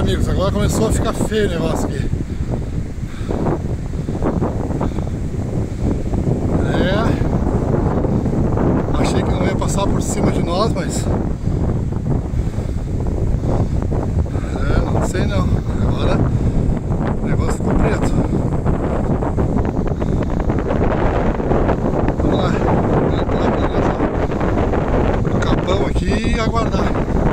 amigos, agora começou a ficar feio o negócio aqui. Achei que não ia passar por cima de nós, mas não sei não. Agora o negócio ficou preto. Vamos lá, o capão aqui e aguardar.